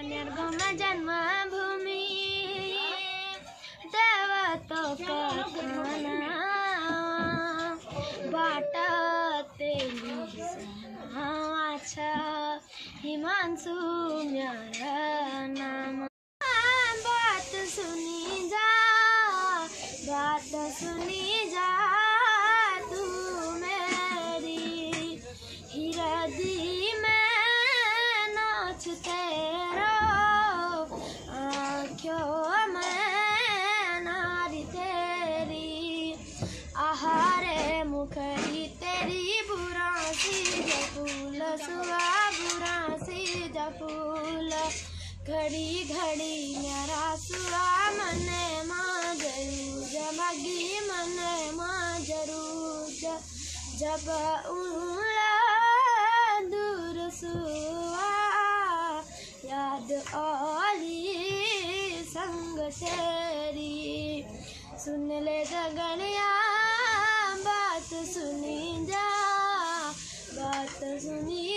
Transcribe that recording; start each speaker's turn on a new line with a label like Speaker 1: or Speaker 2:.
Speaker 1: निर्गुण जन्मभूमि देवतों का खाना बाटा तेली अच्छा हिमांशु मेरा नाम। बात सुनी जा तू मेरी हृदय में नाचते रहो आँखों में नारी तेरी आहारे मुखरी तेरी बुरा सी जफूल सुआ बुरा सी जफूल घड़ी घड़ी मेरा सुआ मने माँ जरूर जमगी मने माँ जरूर जब उड़ा दूर सुआ याद आली संग तेरी सुन ले जगनिया बात सुनी जा बात सुनी